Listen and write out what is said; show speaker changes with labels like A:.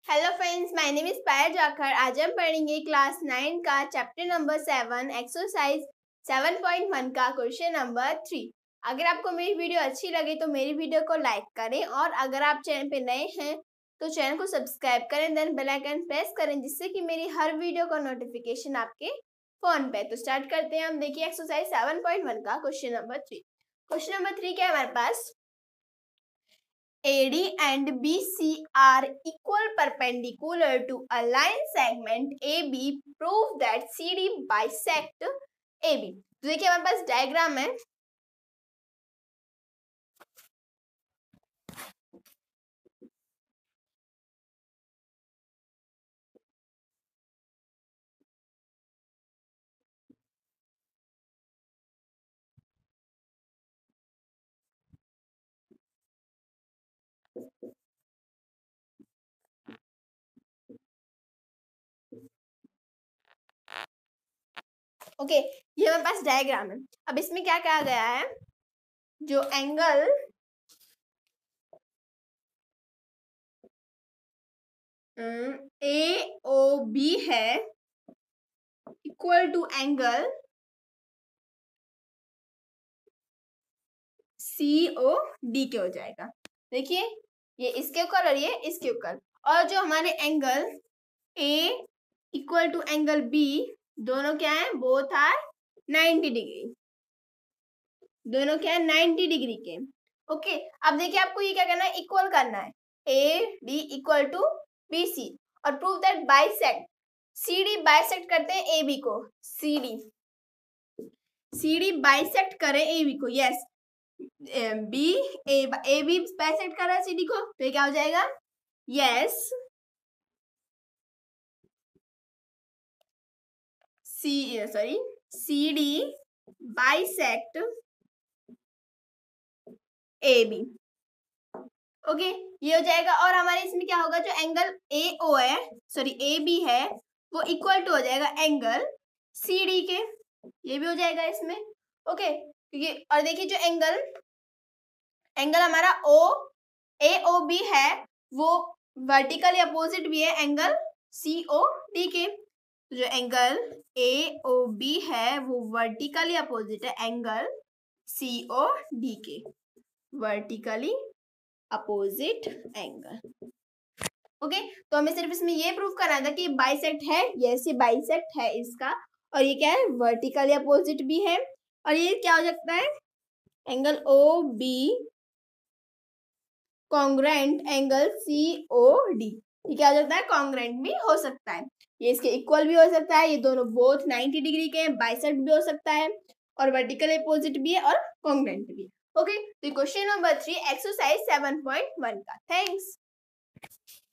A: Hello friends, my name is Payal Jakhar. आज हम पढ़ेंगे क्लास 9 का चैप्टर नंबर 7 एक्सरसाइज 7.1 का क्वेश्चन नंबर 3। अगर आपको मेरी वीडियो अच्छी लगे तो मेरी वीडियो को लाइक करें और अगर आप चैनल पे नए हैं तो चैनल को सब्सक्राइब करें, देन बेल आइकन प्रेस करें जिससे कि मेरी हर वीडियो का नोटिफिकेशन आपके फोन पे। तो स्टार्ट करते हैं हम। देखिए एक्सरसाइज 7.1 का क्वेश्चन नंबर 3। क्वेश्चन नंबर 3 क्या है हमारे पास? AD and BC are equal perpendicular to a line segment AB. Prove that CD bisect AB. तो देखिए हमारे पास डायग्राम है। ओके, ये हमारे पास डायग्राम है। अब इसमें क्या कहा गया है? जो एंगल AOB है इक्वल टू एंगल COD के हो जाएगा। देखिए ये इसके ऊपर और ये इसके ऊपर, और जो हमारे angle A equal to angle B दोनों क्या है? Both are 90 degree. दोनों क्या है? 90 डिग्री के। ओके, अब देखिए आपको ये क्या करना है? इक्वल करना है। AD इक्वल टू BC और prove that bisect CD bisect करते हैं AB को। CD बाइसेक्ट करें AB को। यस, AB बाइसेक्ट कर रहा है CD को, तो ये क्या हो जाएगा? Yes, CD bisect AB। Okay, ये हो जाएगा। और हमारे इसमें क्या होगा? जो एंगल AO है, AB है, वो इक्वल टू हो जाएगा एंगल CD के। ये भी हो जाएगा इसमें। ओके, क्योंकि और देखिए जो एंगल हमारा AOB है वो वर्टिकली अपोजिट भी है एंगल COD के। जो एंगल AOB है वो वर्टिकली अपोजिट है एंगल COD के। Vertically opposite angle. ओके, तो हमें सिर्फ इसमें ये प्रूफ करना था कि बाइसेक्ट है। यस, ये बाइसेक्ट है इसका, और ये क्या है? वर्टिकली अपोजिट भी है। और ये क्या हो सकता है? Angle OB congruent angle COD। ये क्या हो सकता है? कॉन्ग्रुएंट भी हो सकता है। ये इसके इक्वल भी हो सकता है। ये दोनों बोथ 90 डिग्री के हैं। बाइसेक्ट भी हो सकता है और वर्टिकल अपोजिट भी है और कॉन्ग्रुएंट भी। ओके, तो क्वेश्चन नंबर 3 एक्सरसाइज 7.1 का। थैंक्स।